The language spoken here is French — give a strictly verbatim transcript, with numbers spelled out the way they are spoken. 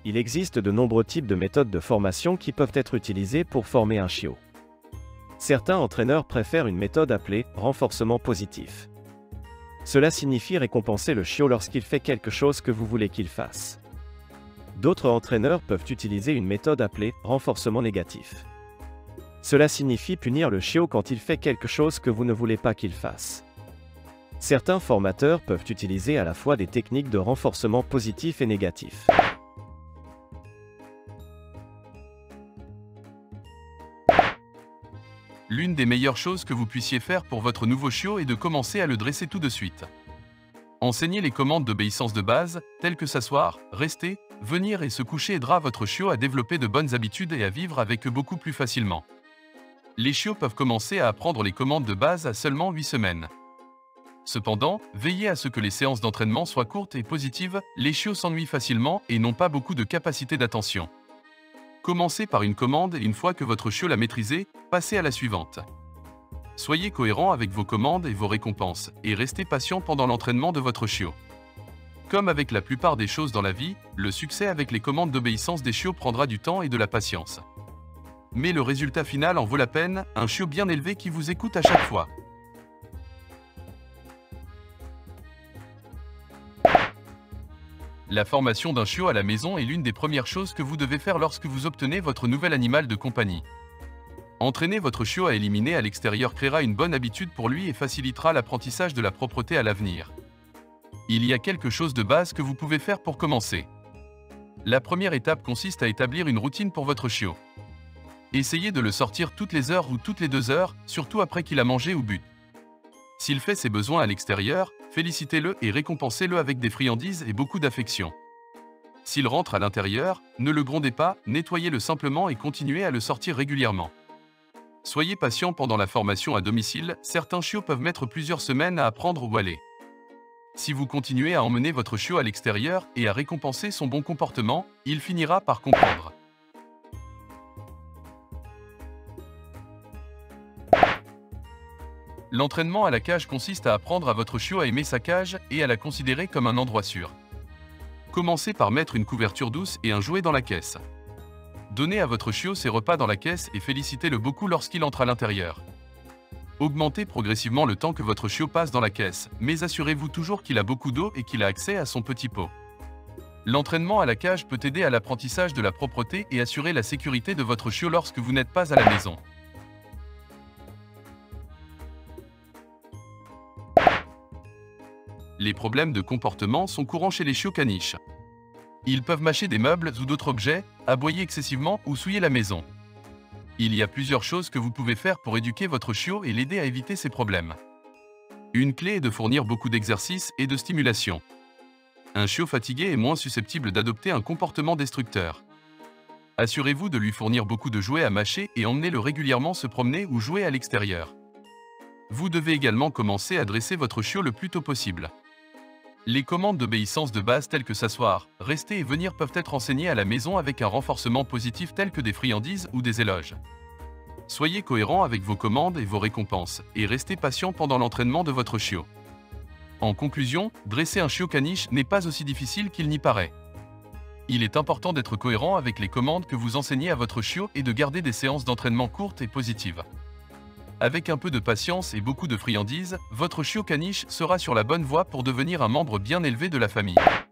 Il existe de nombreux types de méthodes de formation qui peuvent être utilisées pour former un chiot. Certains entraîneurs préfèrent une méthode appelée « renforcement positif ». Cela signifie récompenser le chiot lorsqu'il fait quelque chose que vous voulez qu'il fasse. D'autres entraîneurs peuvent utiliser une méthode appelée « renforcement négatif ». Cela signifie punir le chiot quand il fait quelque chose que vous ne voulez pas qu'il fasse. Certains formateurs peuvent utiliser à la fois des techniques de renforcement positif et négatif. L'une des meilleures choses que vous puissiez faire pour votre nouveau chiot est de commencer à le dresser tout de suite. Enseignez les commandes d'obéissance de base, telles que s'asseoir, rester, venir et se coucher aidera votre chiot à développer de bonnes habitudes et à vivre avec eux beaucoup plus facilement. Les chiots peuvent commencer à apprendre les commandes de base à seulement huit semaines. Cependant, veillez à ce que les séances d'entraînement soient courtes et positives, les chiots s'ennuient facilement et n'ont pas beaucoup de capacité d'attention. Commencez par une commande et une fois que votre chiot l'a maîtrisée, passez à la suivante. Soyez cohérent avec vos commandes et vos récompenses, et restez patient pendant l'entraînement de votre chiot. Comme avec la plupart des choses dans la vie, le succès avec les commandes d'obéissance des chiots prendra du temps et de la patience. Mais le résultat final en vaut la peine, un chiot bien élevé qui vous écoute à chaque fois. La formation d'un chiot à la maison est l'une des premières choses que vous devez faire lorsque vous obtenez votre nouvel animal de compagnie. Entraîner votre chiot à éliminer à l'extérieur créera une bonne habitude pour lui et facilitera l'apprentissage de la propreté à l'avenir. Il y a quelque chose de base que vous pouvez faire pour commencer. La première étape consiste à établir une routine pour votre chiot. Essayez de le sortir toutes les heures ou toutes les deux heures, surtout après qu'il a mangé ou bu. S'il fait ses besoins à l'extérieur, félicitez-le et récompensez-le avec des friandises et beaucoup d'affection. S'il rentre à l'intérieur, ne le grondez pas, nettoyez-le simplement et continuez à le sortir régulièrement. Soyez patient pendant la formation à domicile, certains chiots peuvent mettre plusieurs semaines à apprendre où aller. Si vous continuez à emmener votre chiot à l'extérieur et à récompenser son bon comportement, il finira par comprendre. L'entraînement à la cage consiste à apprendre à votre chiot à aimer sa cage et à la considérer comme un endroit sûr. Commencez par mettre une couverture douce et un jouet dans la caisse. Donnez à votre chiot ses repas dans la caisse et félicitez-le beaucoup lorsqu'il entre à l'intérieur. Augmentez progressivement le temps que votre chiot passe dans la caisse, mais assurez-vous toujours qu'il a beaucoup d'eau et qu'il a accès à son petit pot. L'entraînement à la cage peut aider à l'apprentissage de la propreté et assurer la sécurité de votre chiot lorsque vous n'êtes pas à la maison. Les problèmes de comportement sont courants chez les chiots caniches. Ils peuvent mâcher des meubles ou d'autres objets, aboyer excessivement ou souiller la maison. Il y a plusieurs choses que vous pouvez faire pour éduquer votre chiot et l'aider à éviter ces problèmes. Une clé est de fournir beaucoup d'exercices et de stimulation. Un chiot fatigué est moins susceptible d'adopter un comportement destructeur. Assurez-vous de lui fournir beaucoup de jouets à mâcher et emmenez-le régulièrement se promener ou jouer à l'extérieur. Vous devez également commencer à dresser votre chiot le plus tôt possible. Les commandes d'obéissance de base telles que s'asseoir, rester et venir peuvent être enseignées à la maison avec un renforcement positif tel que des friandises ou des éloges. Soyez cohérent avec vos commandes et vos récompenses, et restez patient pendant l'entraînement de votre chiot. En conclusion, dresser un chiot caniche n'est pas aussi difficile qu'il n'y paraît. Il est important d'être cohérent avec les commandes que vous enseignez à votre chiot et de garder des séances d'entraînement courtes et positives. Avec un peu de patience et beaucoup de friandises, votre chiot caniche sera sur la bonne voie pour devenir un membre bien élevé de la famille.